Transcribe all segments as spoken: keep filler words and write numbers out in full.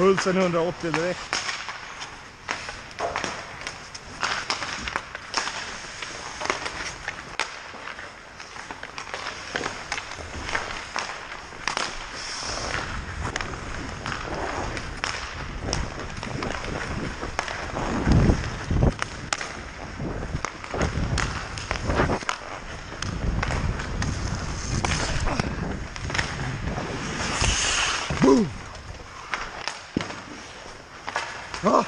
Pulsen hundraåttio direkt. Boom! Ah!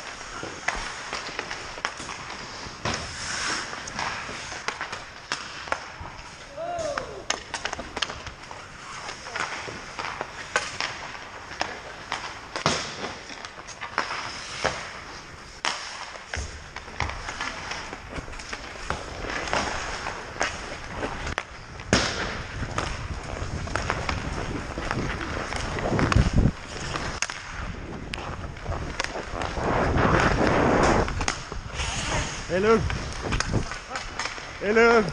Det är lugnt. Det är lugnt.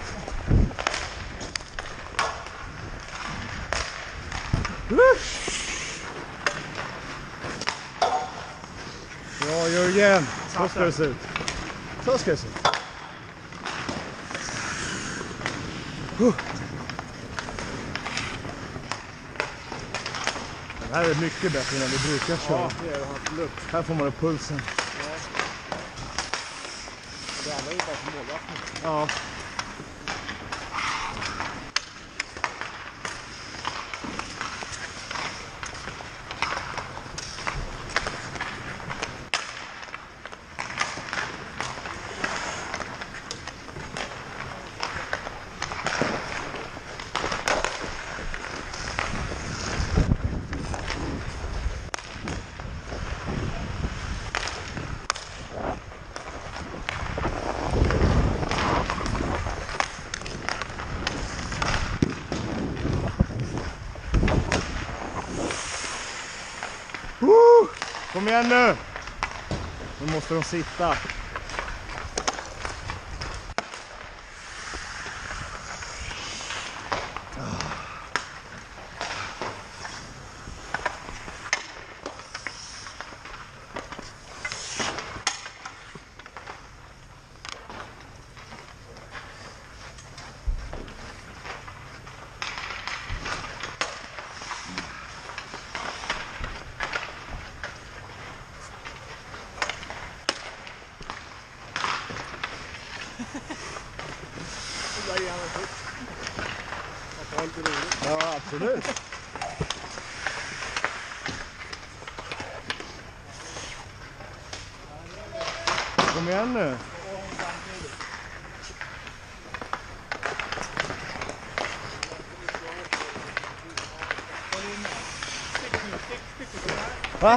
Bra Jörgen. Så ska det se ut. Så ska det se ut. Det här är mycket bättre än vi brukar köra. Ja, det är det. Här får man upp pulsen. Det andra är ju bara för målvattnet. Ja. Woo! Kom igen nu! Nu måste de sitta. Det där är gärna fort. Man får ha lite roligt. Ja, absolut. Kom igen nu. Va?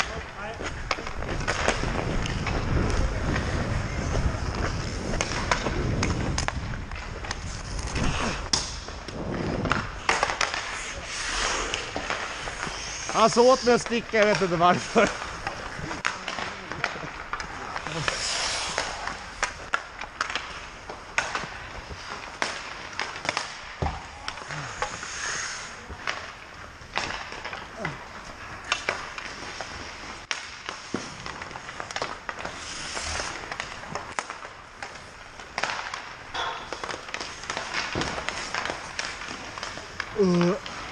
Han sa åt mig att sticka, jag vet inte varför. Uh.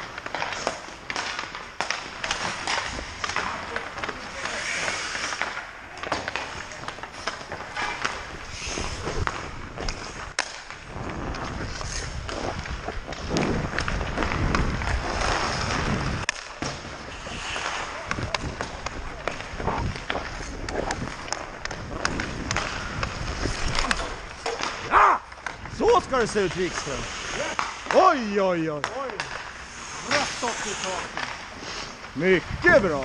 Så ska det se ut, Wikström. Oj, oj, oj. Oj, rätt upp i taket. Mycket bra.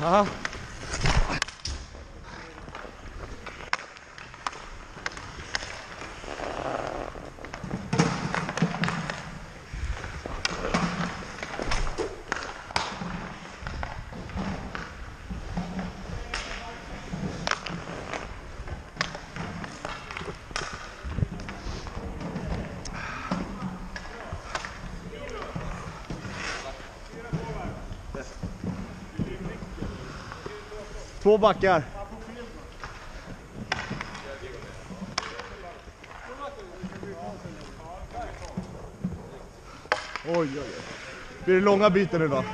Aha. Två backar. Oj, oj, oj. Blir det långa byten nu då?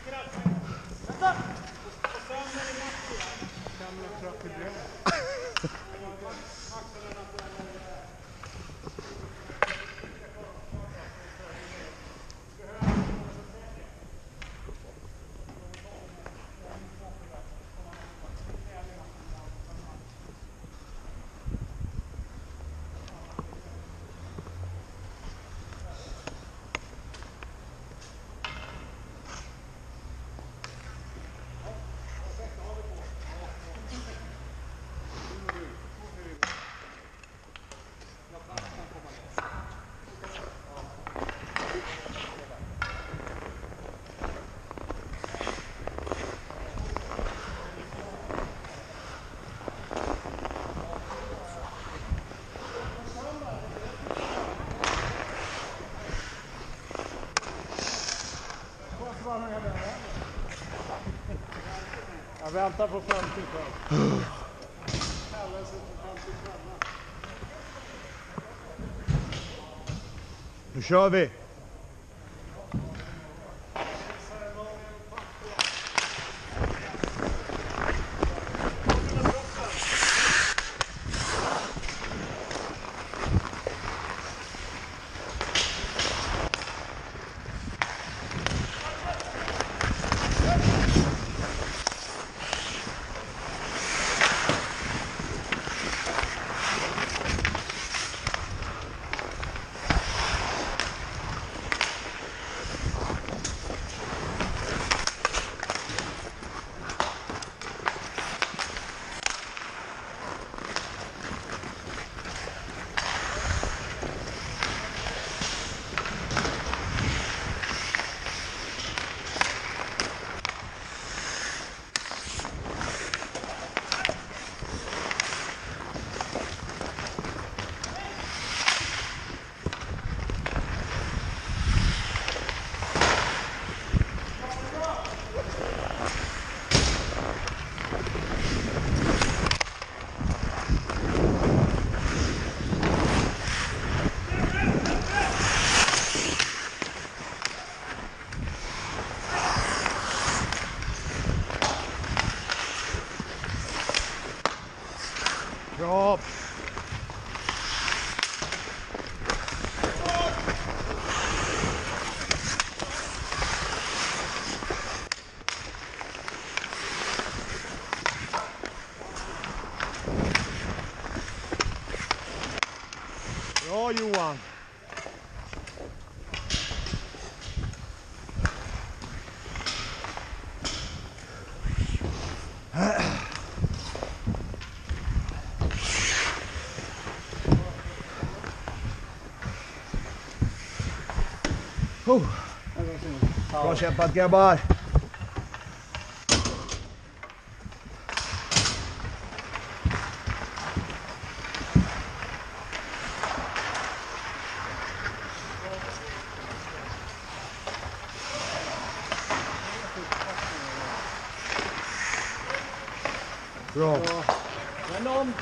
Jag väntar på femtio. Nu kör vi. Bra. Bra Johan. Oh. Bra kämpat grabbar. Bra. Men om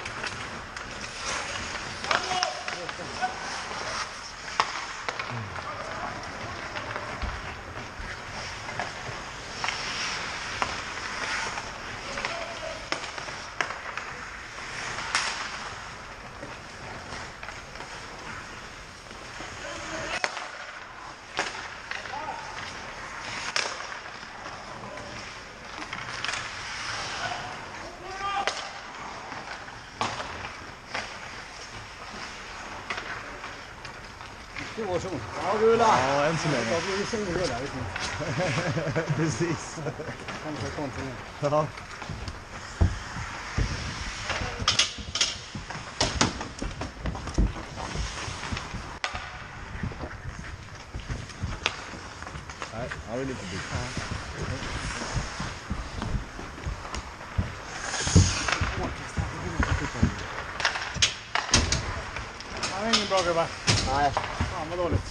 Storsson. Ja, Gula. Ja, än så länge. Jag blir solgula. Precis. Kanske kontinent. Ja. Nej, han vill inte bli. Han är ingen bra gubbe. Nej. Fan vad dåligt.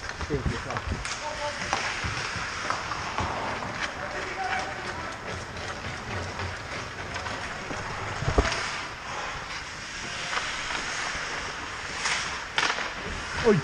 Oj!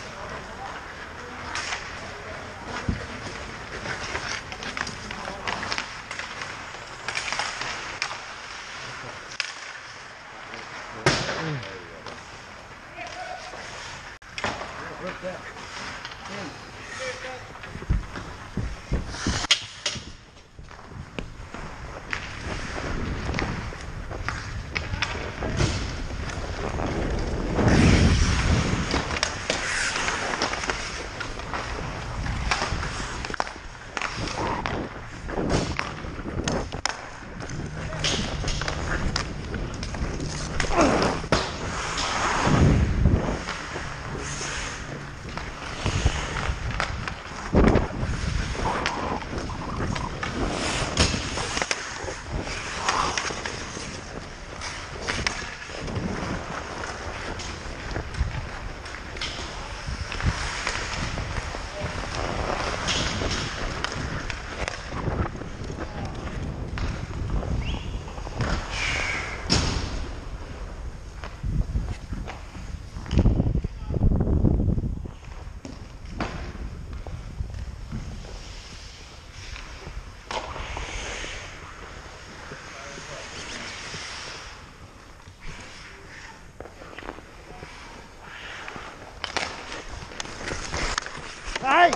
Nej!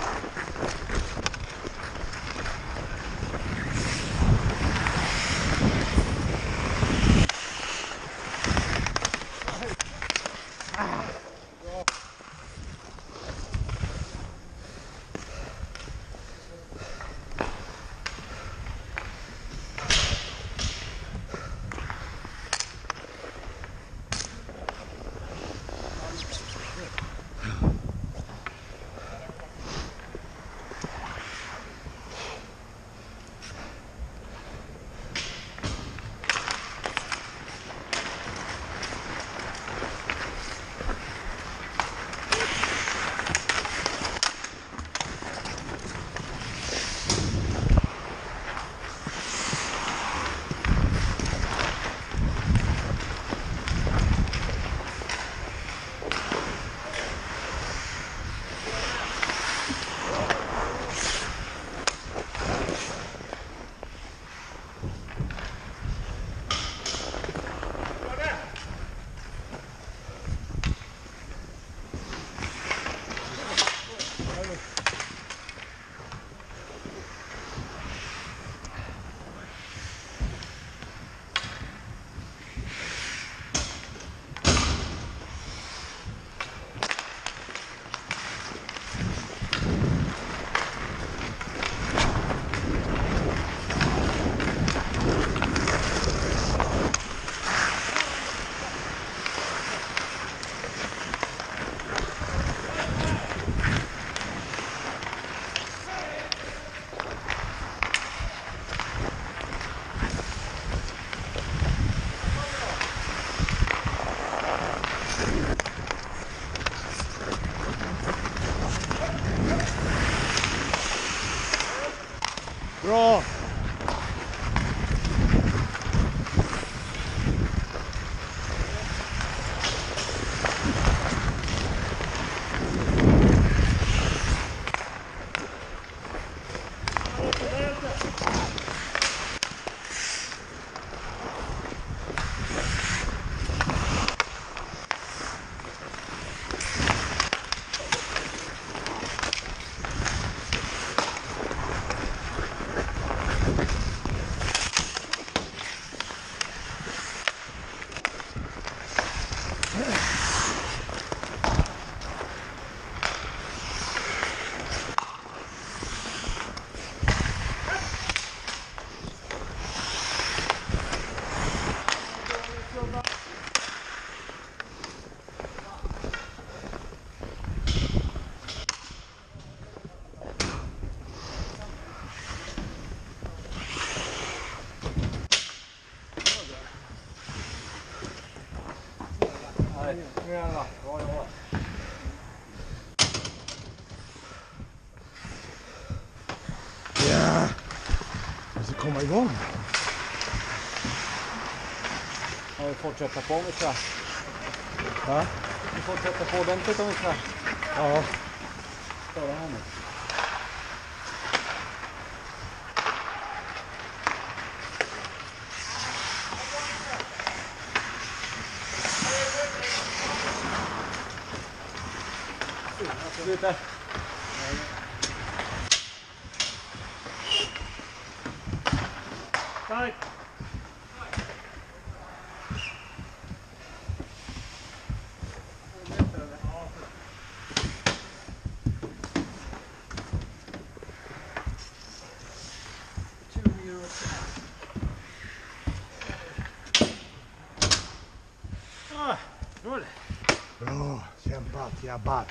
Ja. Jag ska komma igång. Ja, vi fortsätter på om vi ska. Ja. Vi fortsätter på ordentligt om vi ska. Ja. Störa här nu. Sluta. Stark. Ah, roligt. Bra, kämpat grabbar.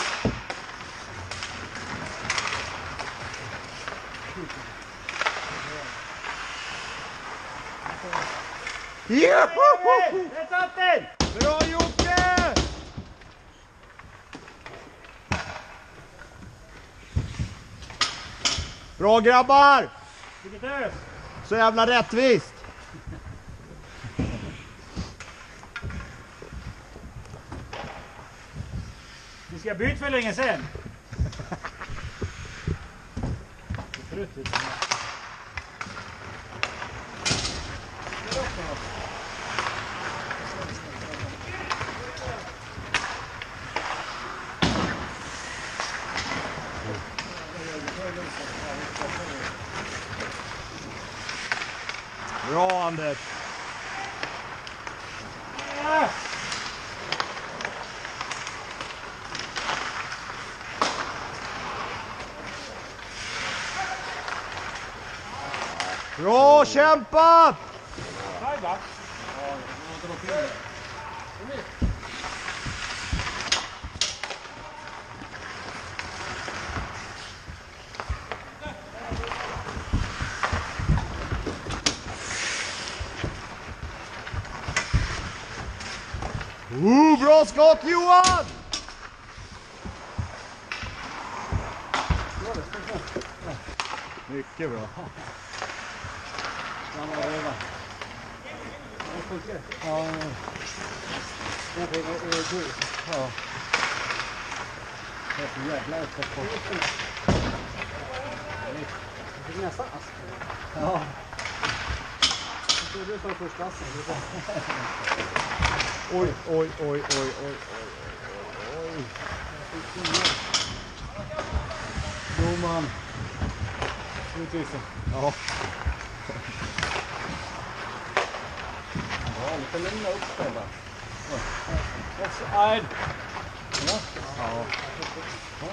Joho! Där satt den! Bra Jocke! Bra grabbar! Vilket ös! Så jävla rättvist! Vi ska byta för länge sen. Bra Anders! Ah! Bra kämpat! Tajda. Oh, bra skott Johan! Mycket bra. Ja, det funkar. Ja, det är kul. Ja. Det är så jävla öppet på. Det fick nästan ask. Ja. Jag trodde det var första assen. Oj, oj, oj, oj, oj, oj, oj. Jo man. Givetvis. Ja. Ja, lite lämna upp det där. Offside. Ja. Ja. Ja,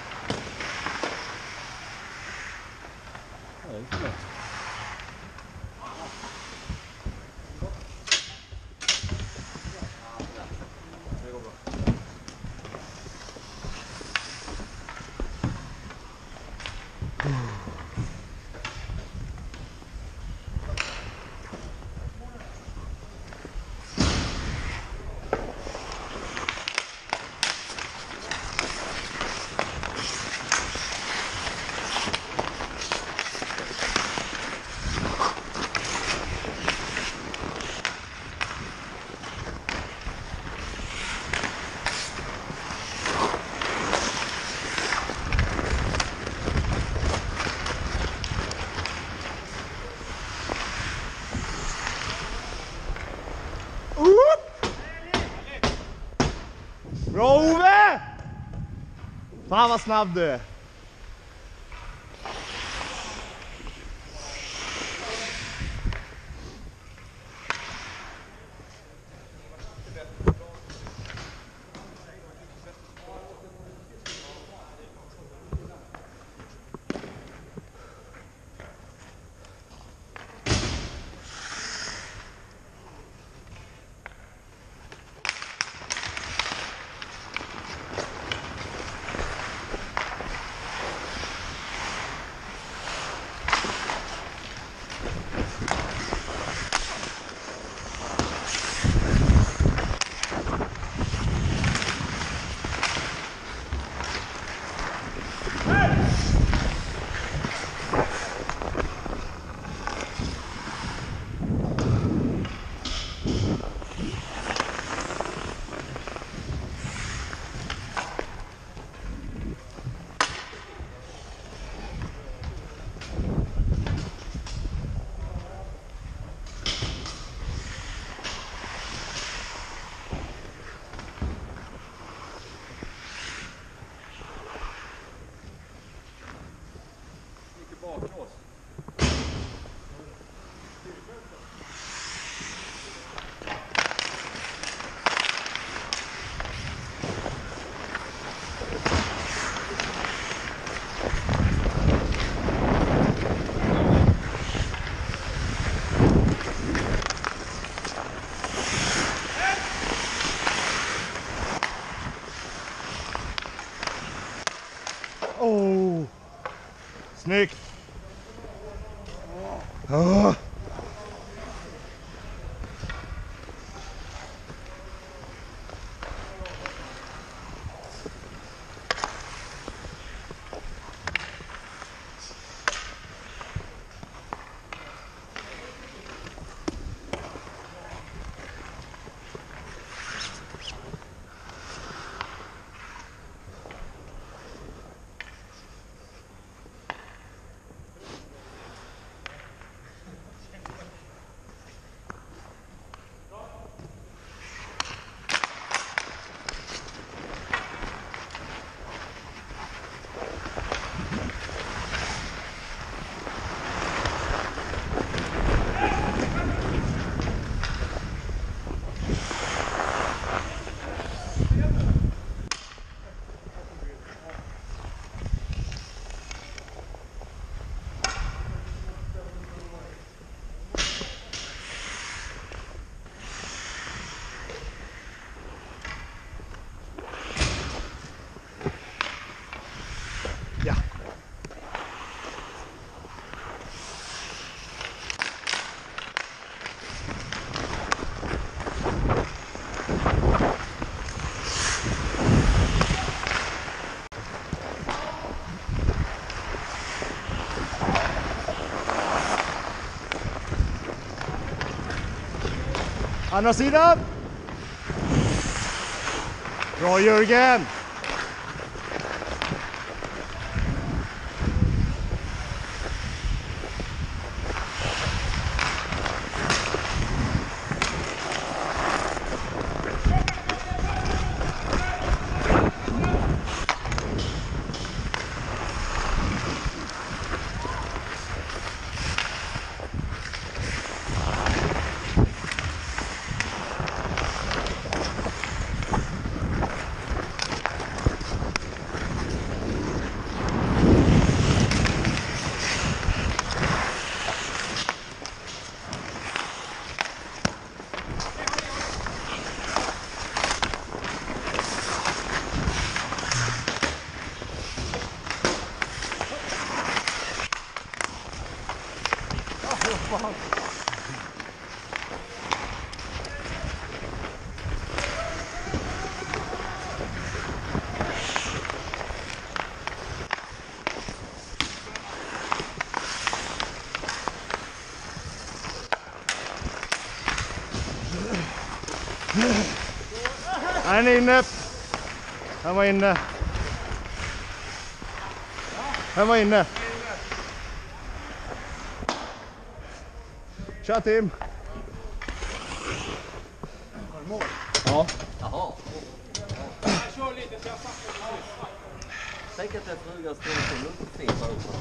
det är inte bra. Bra Ove! Fan vad snabb du är. Oh. Snyggt. Oh. Ja. Andra sidan. Bra Jörgen. Han är inne. Han var inne. Han var inne. Tja Tim. Ja. Jaha. Jag kör lite så jag fattar. Tänk att jag frugan står och runt och fepar upp.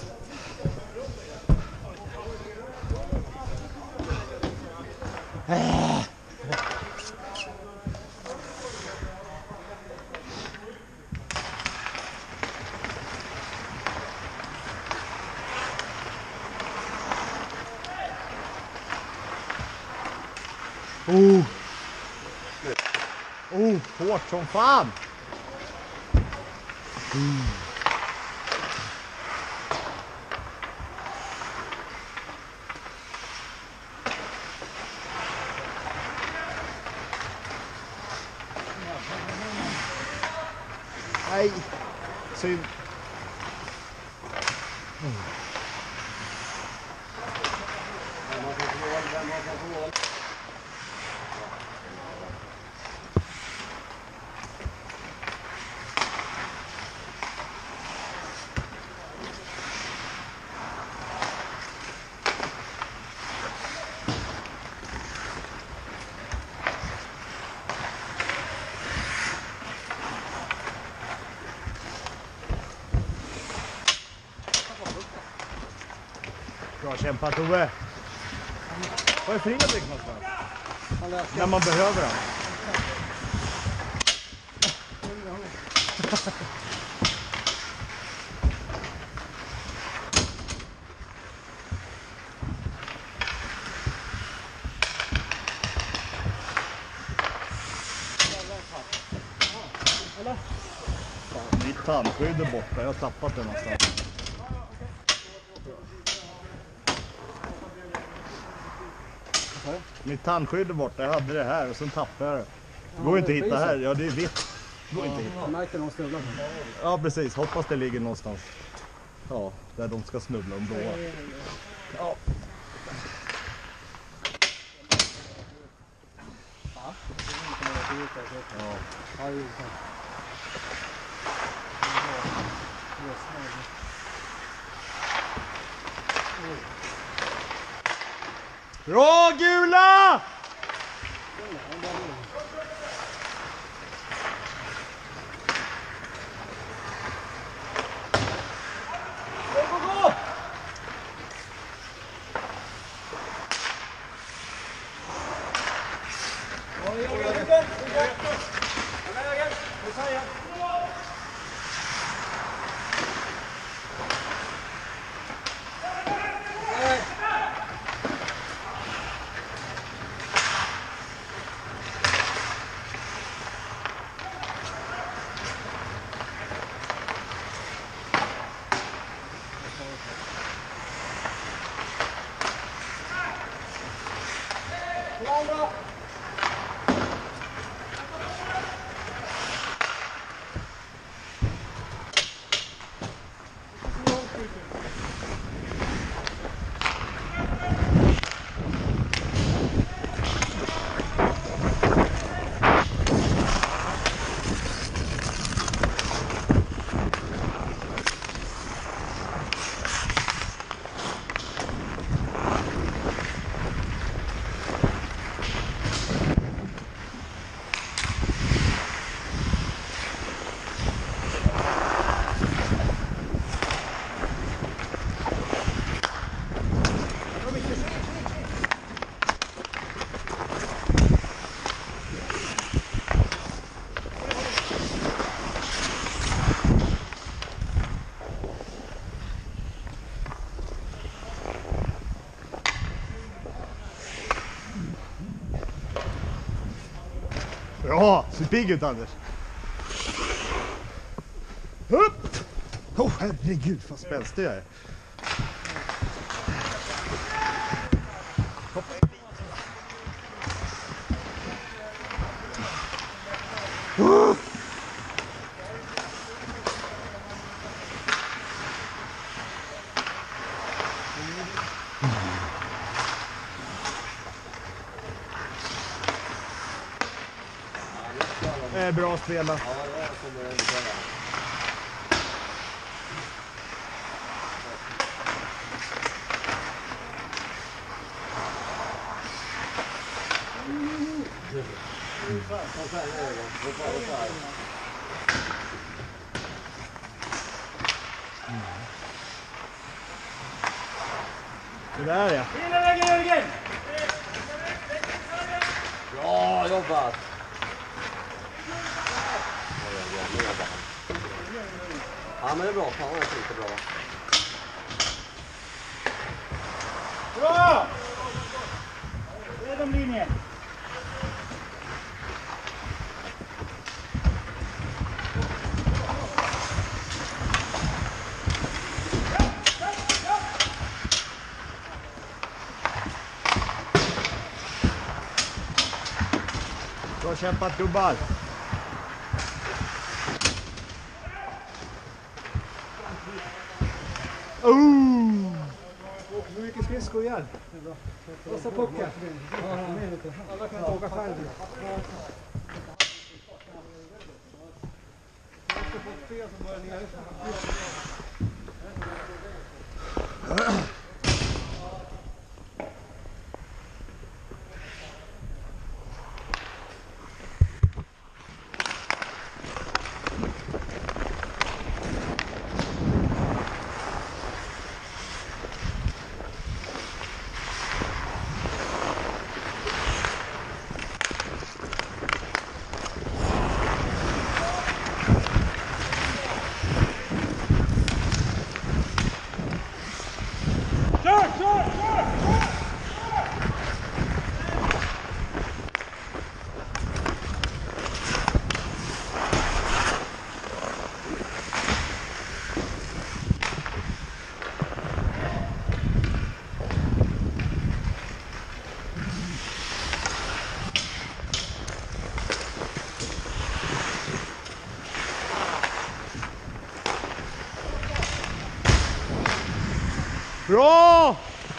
Oh. Oh, hårt som fan. Mm. Nej, synd. Mm. Bra kämpat Tove. Vad är Fredrik någonstans? När man behöver den. Eller? Mitt tandskydd är borta, jag har tappat det någonstans. Mitt tandskydd är borta, jag hade det här och sen tappade jag det. Det går inte att hitta här, ja det är vitt. Det går inte att hitta. Jag märker någon snubblar. Ja precis, hoppas det ligger någonstans. Ja, där de ska snubbla om blåa. Ja. Ja. Bra gula! Ja, ser pigg ut Anders. Upp! Åh oh, herregud vad spänstig jag är. Hopp. Uh! Eh, bra spelat. Ja, jag kommer att köra. Det där ja. Bra jobbat! Ja men det är bra, fan det är lite bra. Bra! Red om linjen. Bra kämpat gubbar. Oh! Hur mycket skridskor igen? Passa pucken. Alla kan åka själv. Bra!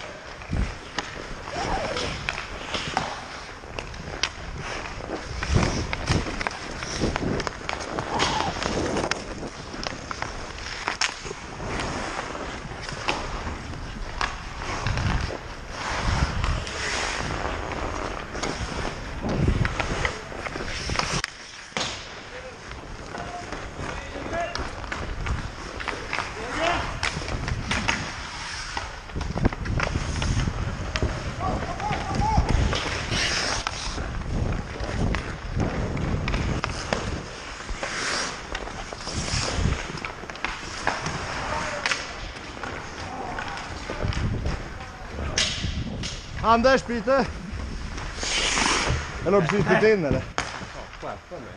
Anders, byte. Eller har du precis bytt in eller? Ja, skärpa mig.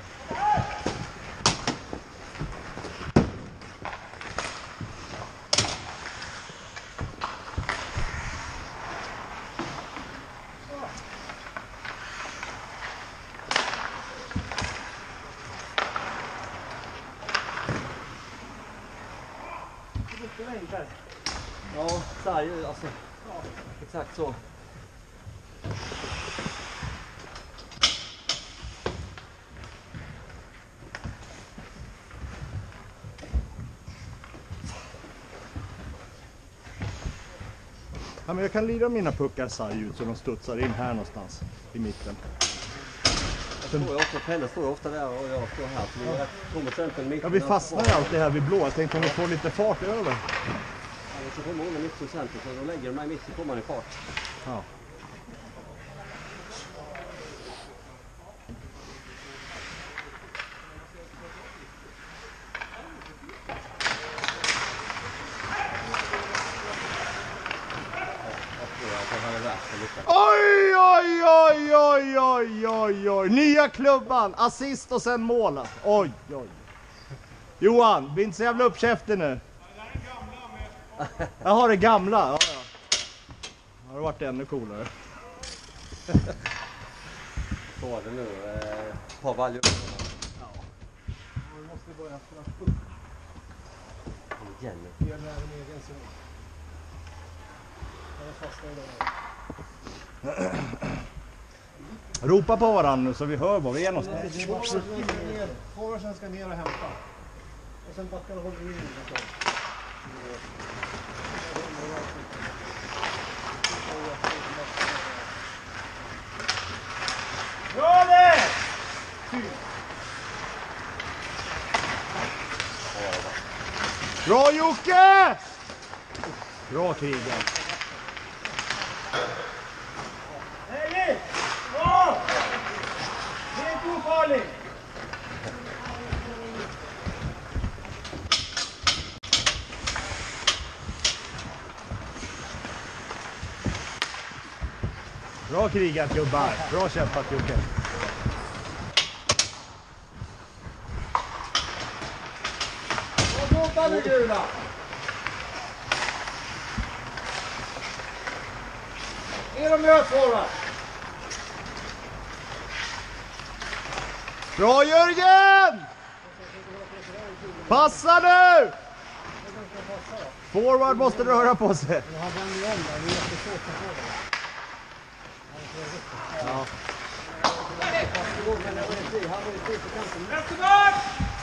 Ja, så här ju alltså. Ja, exakt så. Ja, men jag kan lira mina puckar sarg ut så de studsar in här någonstans i mitten. Jag står ju också, Pelle står ju ofta där och jag står här. Så vi är rätt två procent mitt. Ja, vi fastnar ju alltid här vid blå. Jag tänkte om vi får lite fart över. Ja, så kommer hon mitt procent så då lägger de mig mitt så kommer man i fart. Ja. Oj, oj, oj, oj, oj, oj, oj. Nya klubban, assist och sen mål. Oj, oj. Johan, bli inte så jävla uppkäftig nu. Jag har det gamla. Ja, ja. Har det varit ännu coolare. Så var det nu. Eh, par valjer. Ja. Vi måste börja spela upp. Jenny. Gör det här en egen zon. Jag fastnar i det. Ropa på varandra nu så vi hör var vi är någonstans. Forwarden ska ner och hämta. Och sen backarna håller in. Bra det! Bra Jocke! Bra krigen. Nej! Bra! Det är inte ofarligt! Bra krigat gubbar. Bra kämpat Jocke. Låta nu gula! Är de med forward? Bra Jörgen! Passa nu! Forward måste röra på sig. Han vann ju om där, det är jättesvårt att få det. Ja. Västerberg!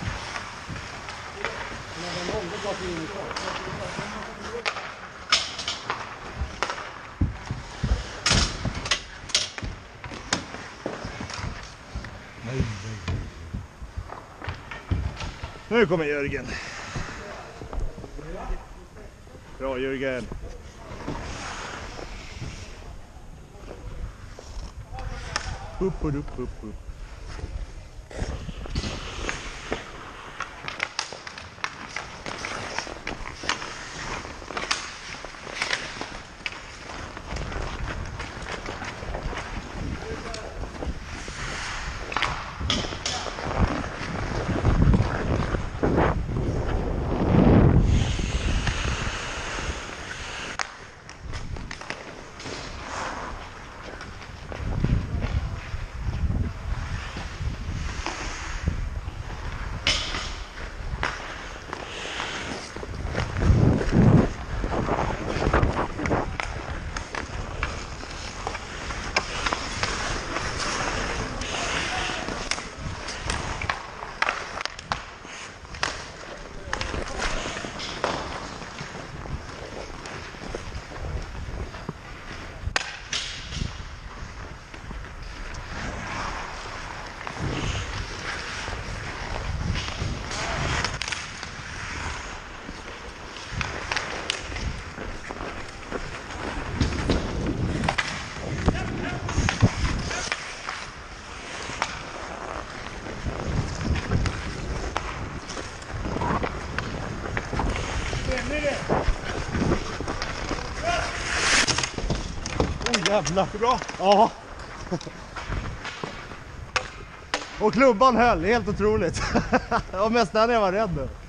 Men den hållde bara till in i kvar. Nu kommer Jörgen. Bra Jörgen. Upp, upp, upp, upp. Jävlar. Så bra? Ja. Och klubban höll, helt otroligt. Det var mest där när jag var rädd nu.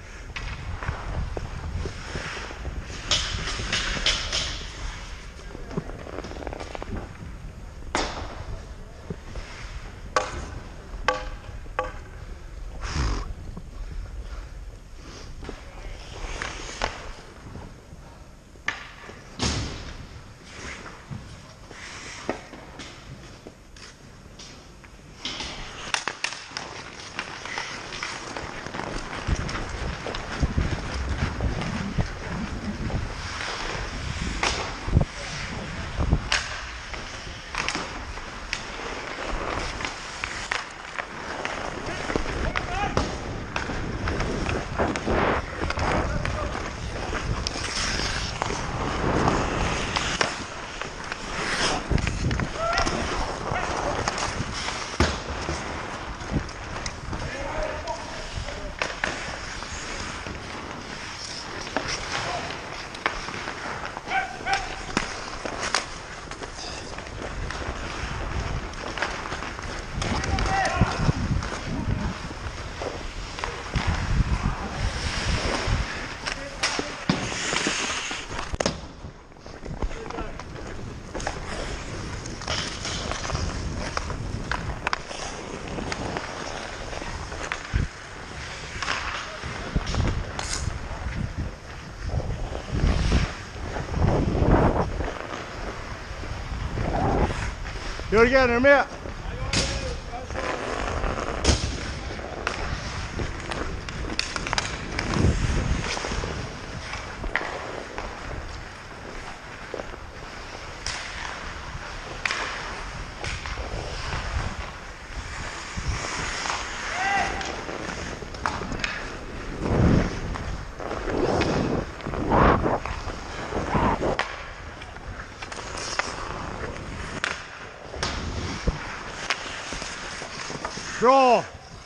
Jörgen, är du med? Bra!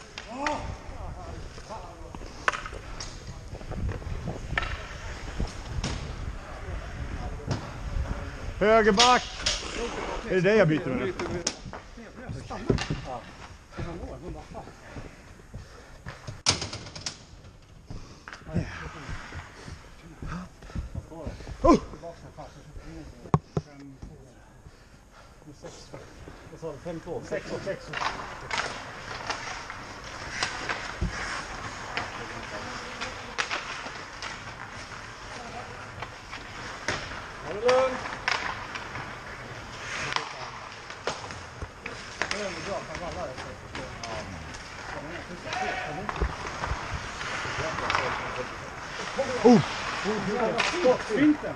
Högerback! Är det det jag byter med? Oh! Fem två, sex och sex. Ha det lugnt. Det är ändå bra, kan valla det. Oh! Skottfinten.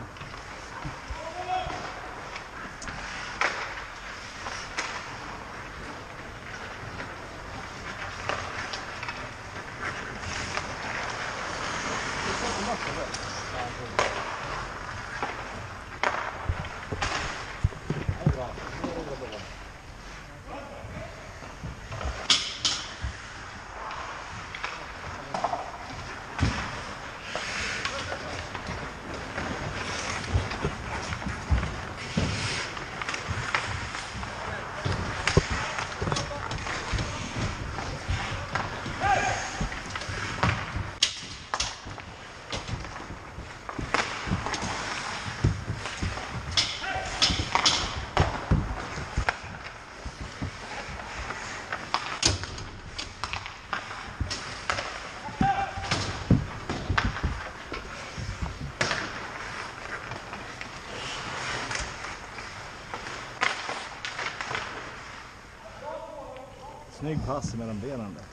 Snygg pass mellan benen där.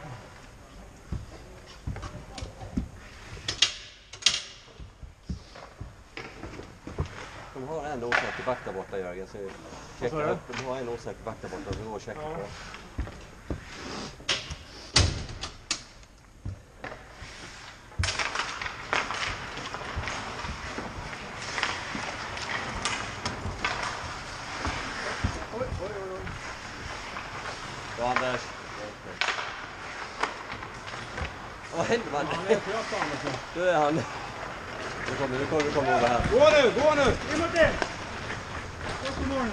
De har en osäker back där borta, Jörgen. Så checka. De har en osäker back där borta. Så går och checka på. Bra, Anders. Vad händer? Nu är han. Nu kommer, nu kommer, nu kommer över här. Gå nu, gå nu! In mot det! god morgon.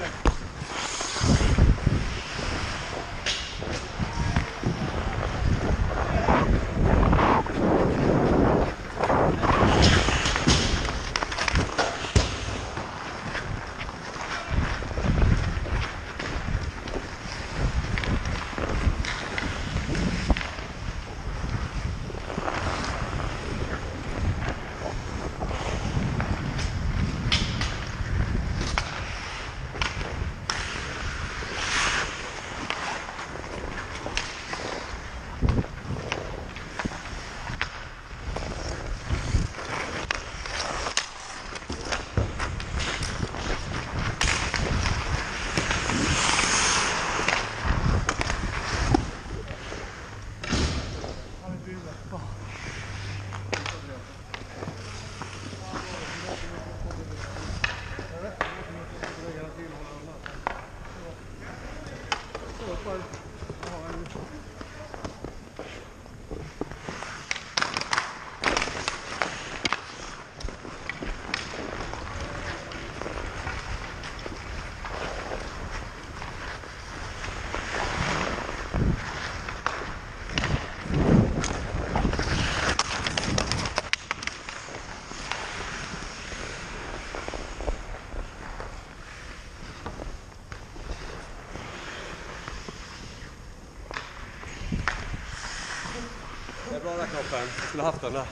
Det är bra där knoppen. Jag skulle haft den där.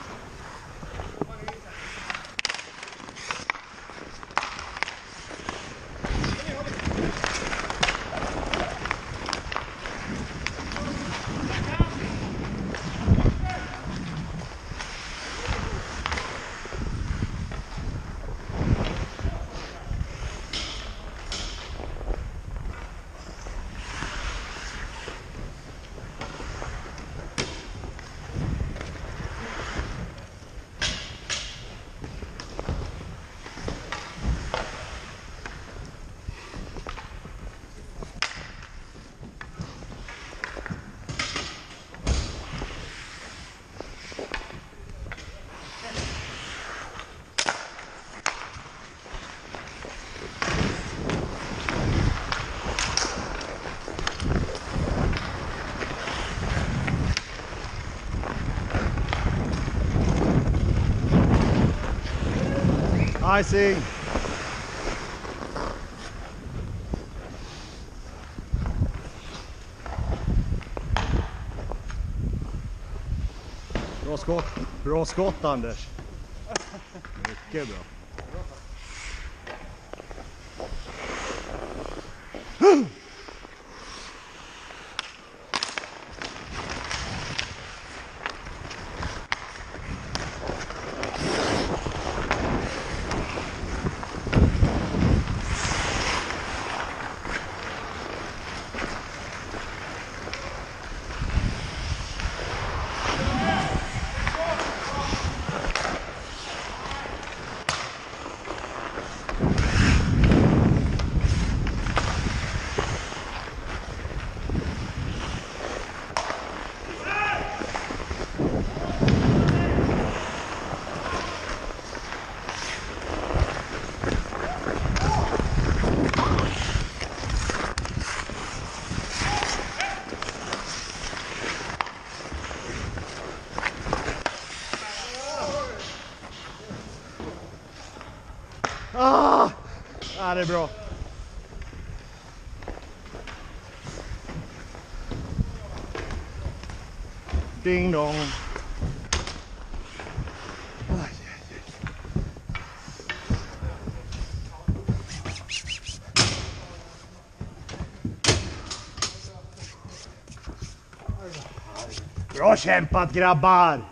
Icing. Bra skott. Bra skott, Anders. Mycket bra. Ah! Ja, det är bra. Ding dong. Aj, aj, aj. Bra kämpat, grabbar!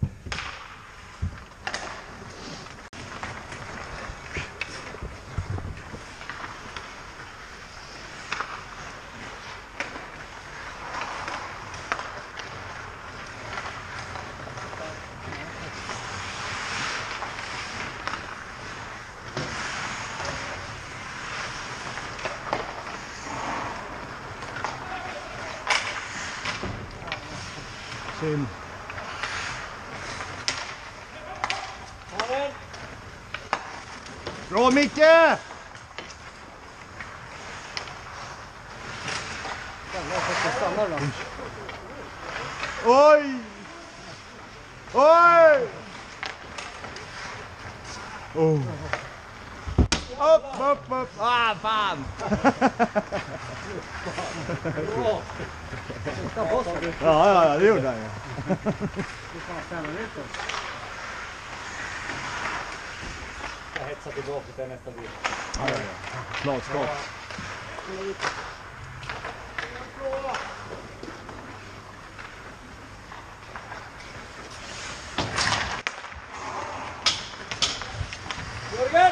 Synd. Bra, Micke! stannar då. Oj! Oj! Oh. Upp, upp, upp! Ah, fan! ja, ja, ja, det gjorde han ju. Jag hetsar tillbaka till nästa bil. Ja, ja, ja. Slagskott. Jörgen!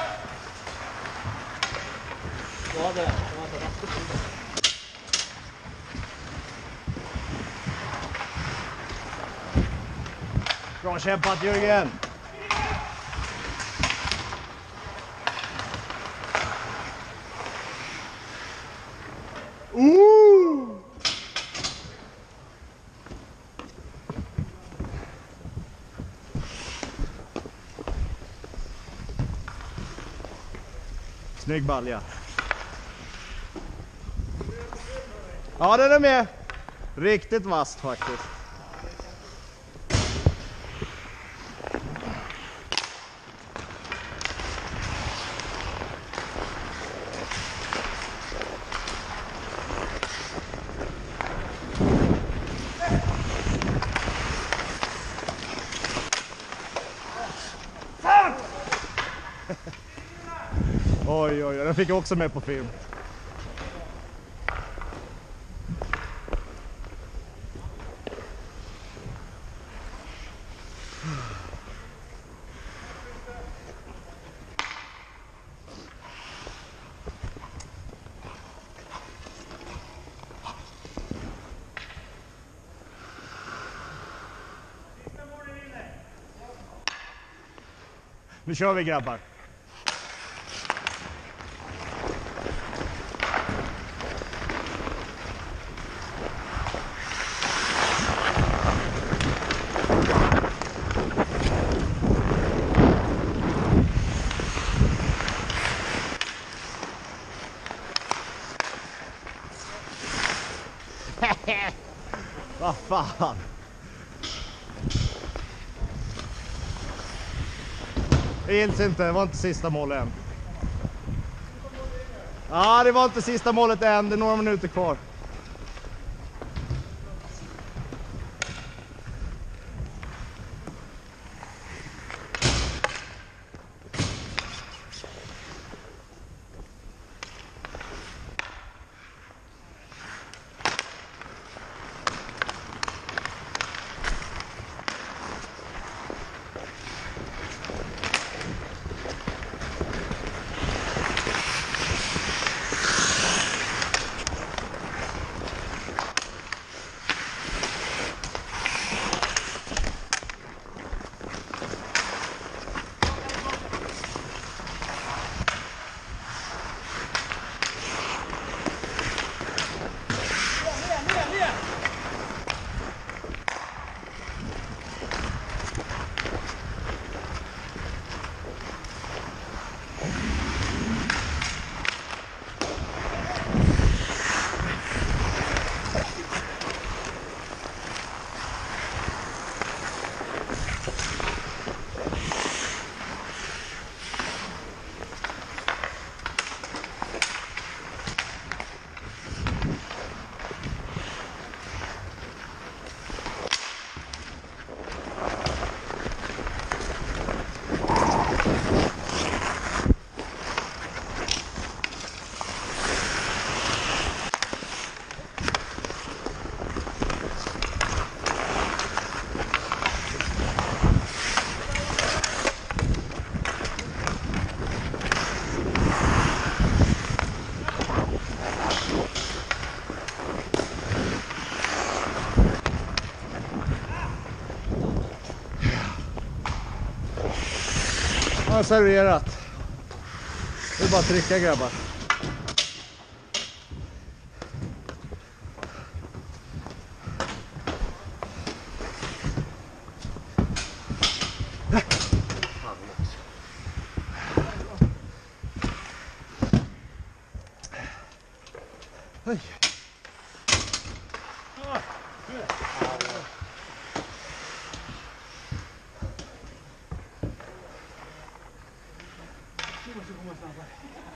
Ja, det. Bra kämpat, Jörgen! Ooh! Snygg balja. Ja, den är med. Riktigt vasst faktiskt. Oj, oj, oj, den fick jag också med på film. Nu kör vi, grabbar. Vad fan? Det gills inte, det var inte sista målet än. Ja, det var inte sista målet än, det är några minuter kvar. Jag har serverat. Det är bara att trycka, grabbar. Oj. måste komma snabbare.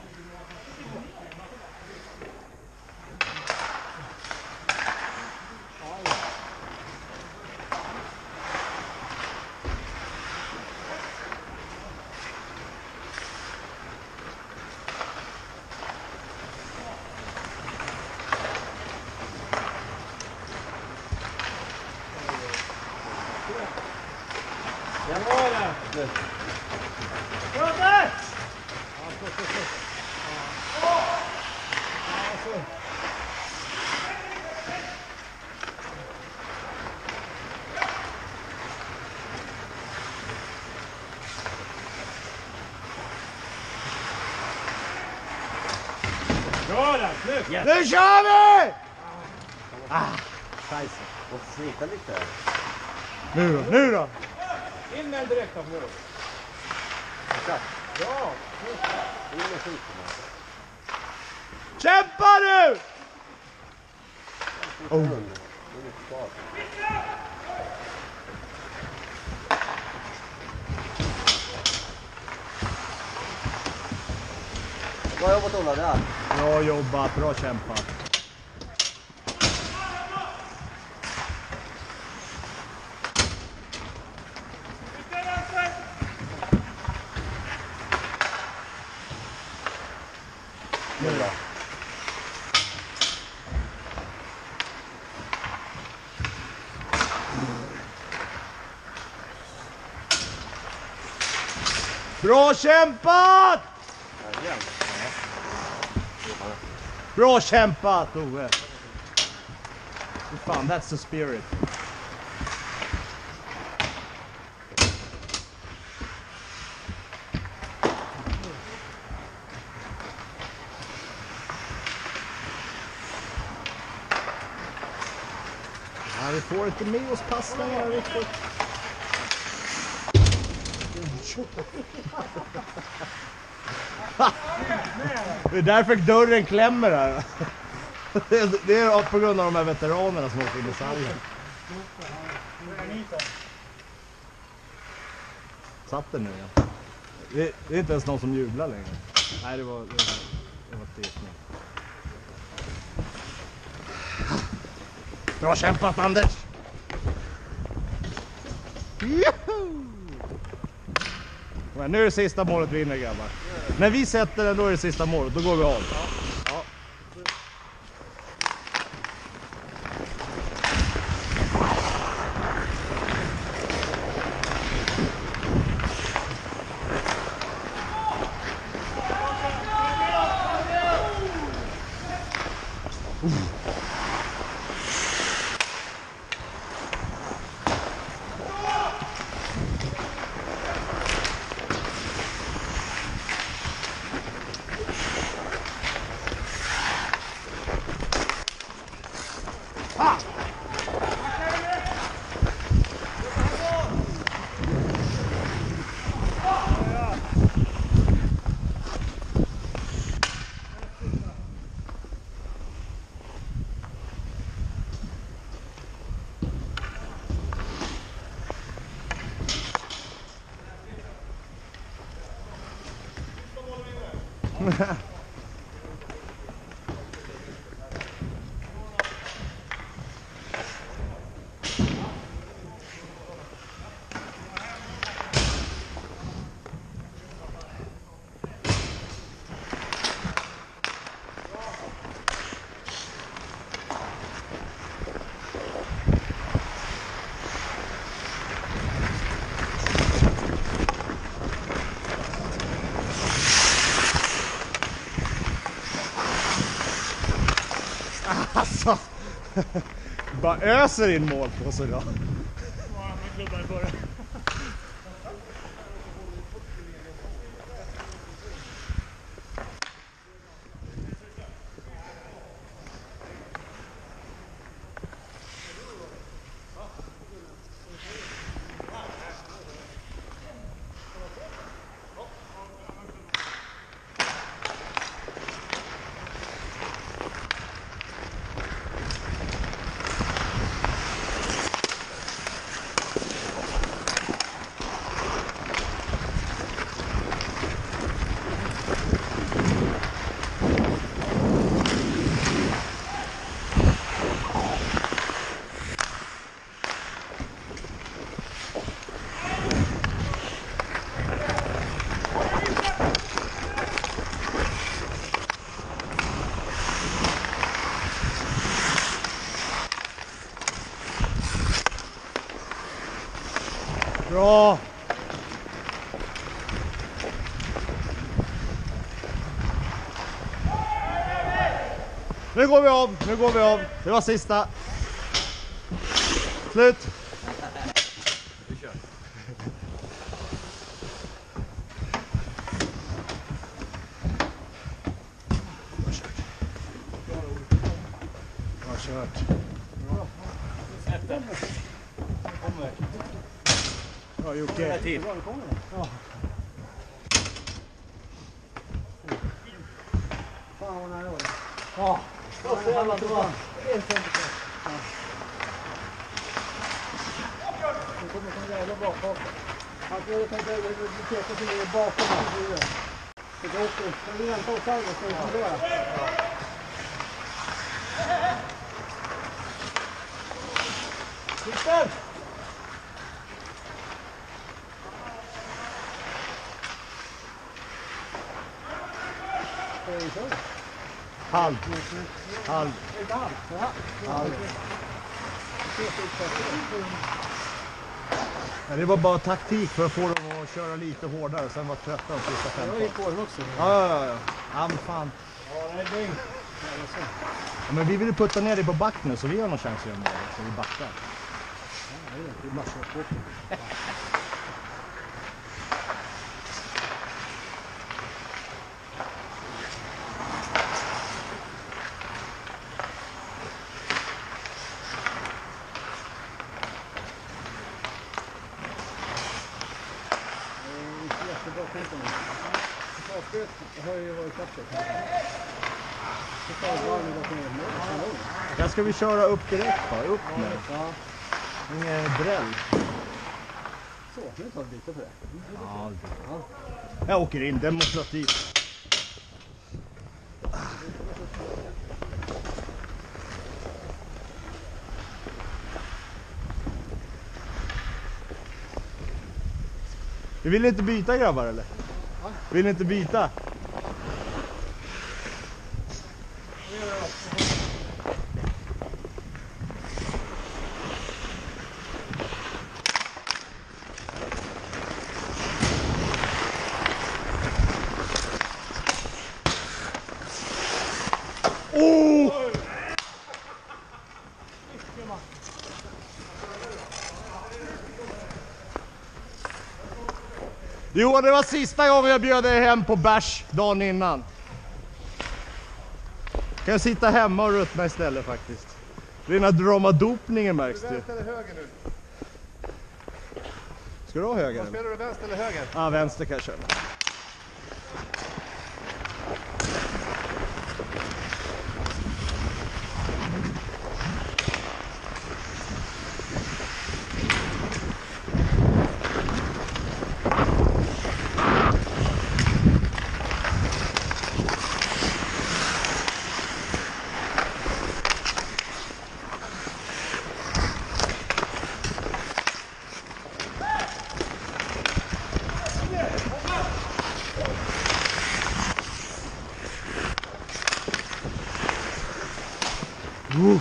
Den var det! Nu. Robert! Bra där, snyggt! Nu kör vi! Ah, scheisse. Måste slita lite. Nu då, nu då. In med en direkt av mål. Bra! Kämpa nu! Oh. Bra jobbat Ola, där. Bra jobbat, bra kämpat. Nu då. Bra kämpat! Igen. Bra kämpat, Ove. Fan, that's the spirit. Ja, vi får inte med oss passningar riktigt. Det är därför dörren klämmer här. Det är på grund av de här veteranerna som åker in i sargen. Satt den nu, ja. Det, det är inte ens någon som jublar längre. Nej, det var, det var, det var stekning. Bra kämpat, Anders! Juhu! Men nu är det sista målet vinner, grabbar. När vi sätter den, då är det sista målet. Då går vi av. Ja. Alltså, bara öser in mål på sig då. Bra! Nu går vi av, nu går vi av. Det var sista. Slut. Vi kör. Bra kört. Bra Jocke. Till. Fan vad nära var det. Ja. Det var så jävla bra. En centimeter. Nu kommer en jävla bra kaka. Han får tänka över biblioteket som ligger bakom huvudet. Så det åker. Kan vi vänta och salva så vi kan göra. Christer! Halv. Halv. Halv. Ja, det var bara taktik för att få dem att köra lite hårdare. Sen var trötta de sista femton. Jag gick på den också. Ja, ja, ja. Ja, men fan. Ja, det är dygn. Ja, men vi ville putta ner dig på back nu så vi har någon chans att göra mål. Så vi backar. Det är massor av sport. Jättebra tempo nu. Försvarsspelet har ju varit kapsel. Försvarsvarven bakom er mål. Kanon. Där ska vi köra upp direkt va? Upp nu. Ja, Ingen dräll. så. Nu tar vi lite för det. Ja, det- jag åker in demonstrativt. Vi vill inte byta grabbar eller? Vill inte byta? Oh! Jo, det var sista gången jag bjöd dig hem på bärs dagen innan. Kan jag sitta hemma och ruttna istället faktiskt. Rena dramadopningen märks det. Vänster eller höger nu? Ska du ha höger? Spelar du vänster eller höger? Ja, vänster kan jag köra. Uh.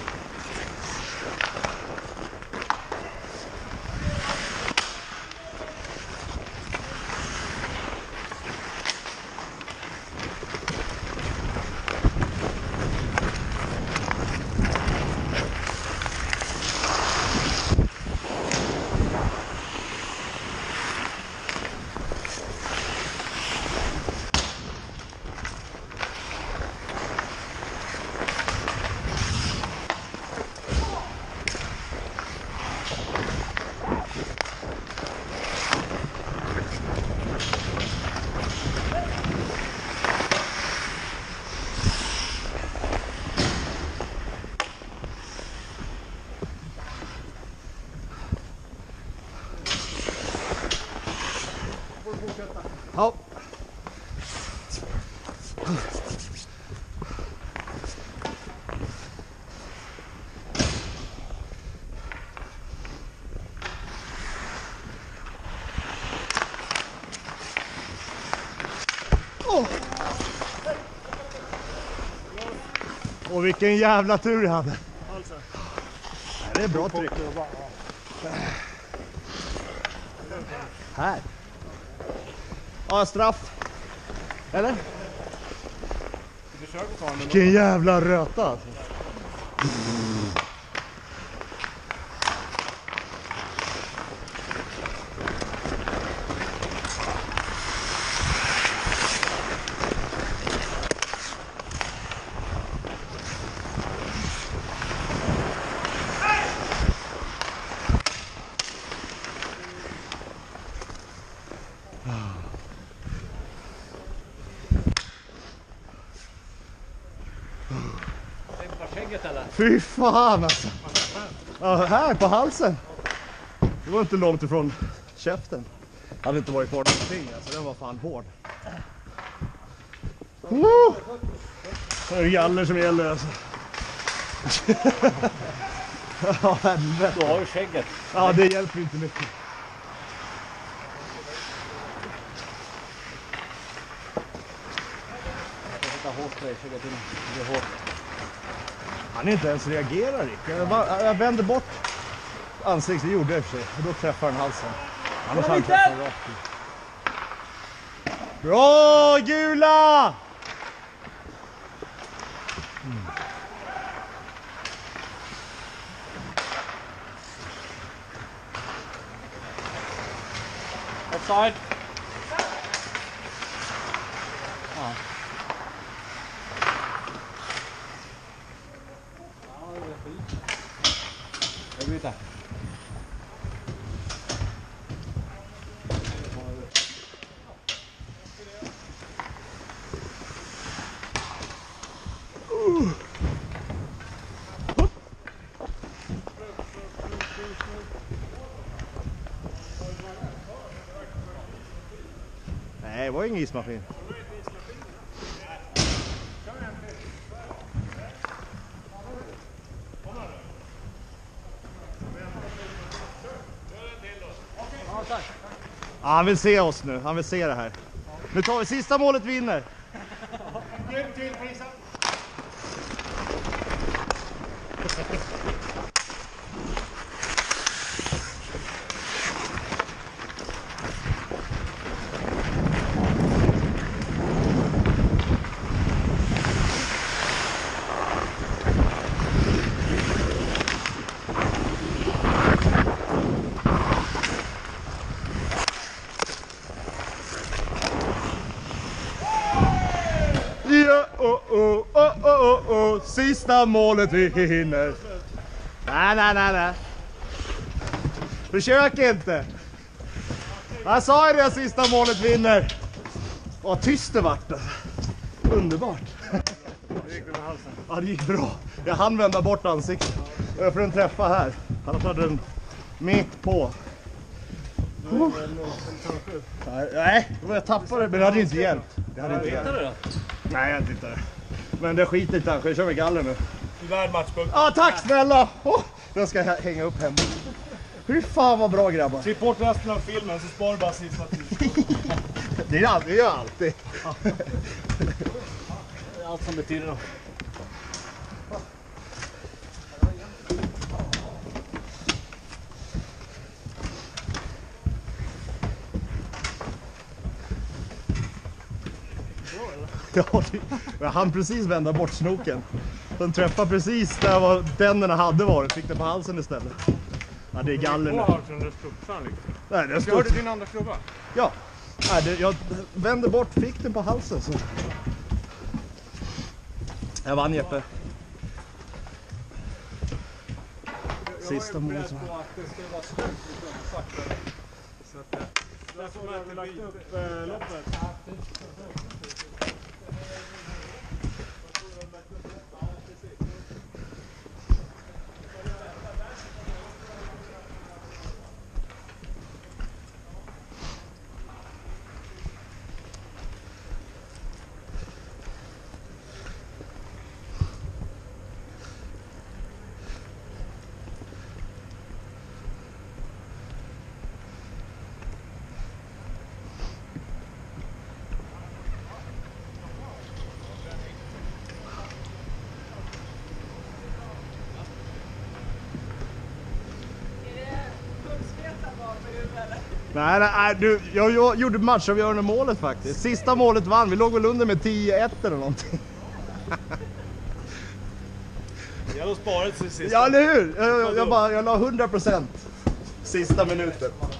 Ja. Oh. Och vilken jävla tur jag hade. Det är bra tryck. Här. Ja, straff. Eller? Vilken jävla röta alltså. Fy fan alltså. Ja, här på halsen. Det var inte långt ifrån käften. Det hade inte varit hård någonting alltså. Den var fan hård. Woo! Det är galler som gäller alltså. Ja, helvete. Du har ju skägget. Ja, det hjälper inte mycket. Han inte ens reagerar Rick. Jag, bara, jag vänder bort ansiktet, det gjorde jag i och för sig. Och då träffar han halsen. Annars han träffar rakt i. Bra Gula! Mm. Offside. Ja. Jag byter. Nej, det var ingen ismaskin. Ja, han vill se oss nu, han vill se det här. Nu tar vi sista målet, vinner. Ja, oh, oh, oh, oh, oh, oh. Sista målet vi hinner. Nej, nej, nej, nej. Försök inte. Jag sa ju det, sista målet vinner. Vad tyst det vart. Underbart. Ja, det gick bra. Jag hann vända bort ansiktet. Jag får en träffa här. Han hade den mitt på. Oh. Nej, jag tappade men det hade inte hjälpt. Det hade inte hjälpt. Nej, jag tittar. Men det skiter inte kanske. Jag kör med galler nu. Värd matchpunkt. Ja, tack snälla. Oh, den ska jag hänga upp hemma. Hur fan vad bra grabbar. Klipp bort resten av filmen så sparar bara sista tiden. Det är alltid, det är alltid. Det är allt som betyder något. Ja, jag hann precis vända bort snoken. Den träffade precis där var tänderna hade varit. Fick den på halsen istället. Ja, det är galler nu. Nej, det Ska du din andra klubba? Ja. Nej, det, jag vände bort, fick den på halsen. Så. Jag vann Jeppe. Sista målet. Så att därför har vi lagt upp eh, loppet. Nej, nej, du, jag, jag gjorde matchavgörande målet faktiskt. Sista målet vann, vi låg väl under med tio ett eller någonting. Jag har sparat sig sist. Ja, eller hur? Jag, jag, jag, bara, jag la hundra procent sista minuten.